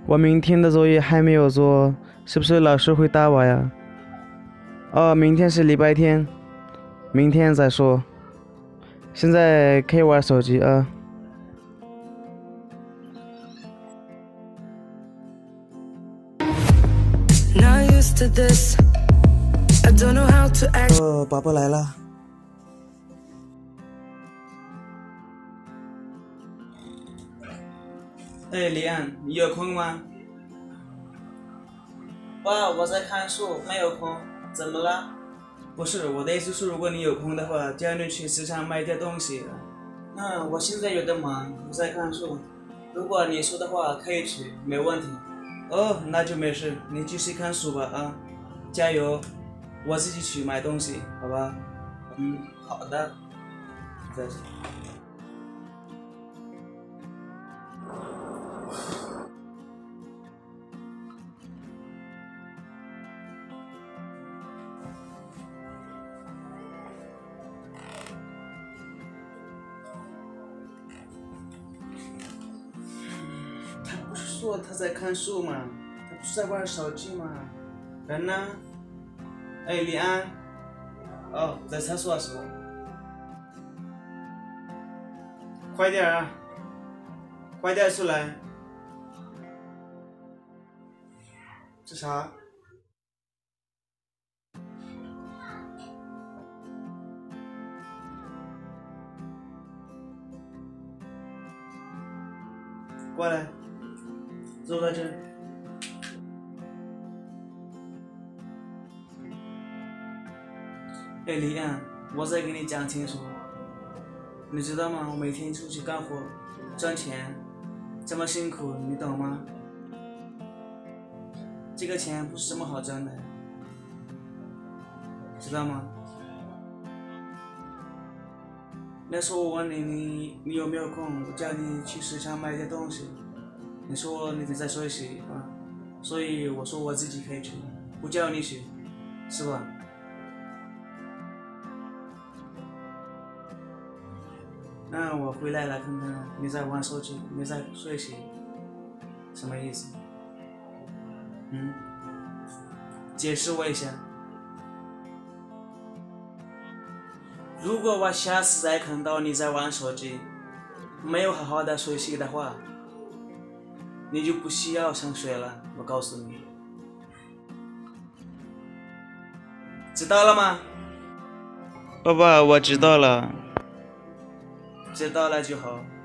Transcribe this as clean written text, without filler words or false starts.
我明天的作业还没有做，是不是老师会打我呀？哦，明天是礼拜天，明天再说。现在可以玩手机啊。宝宝来了。哎，李安，你有空吗？ 爸，我在看书，没有空。怎么了？ 不是，我的意思是，如果你有空的话，叫你去市场买点东西。 我现在有点忙，我在看书。如果你说的话，可以去，没问题。 哦，那就没事，你继续看书吧啊，加油！我自己去买东西，好吧？ 好的。 再见。他不是说他在看书吗？他不是在玩手机吗？人呢？哎，李安。哦，在厕所是不？快点啊！快点出来！这啥？过来，坐在这。哎，李安，我再给你讲清楚，你知道吗？我每天出去干活赚钱，这么辛苦，你懂吗？这个钱不是这么好挣的，知道吗？那时候我问你有没有空，我叫你去市场买点东西，你说你在休息啊，所以我说我自己可以去，不叫你去，是吧？我回来了，看看你在玩手机，你在休息，什么意思？解释我一下。如果我下次再看到你在玩手机，没有好好的休息的话，你就不需要上学了，我告诉你。知道了吗？爸爸，我知道了。知道了就好。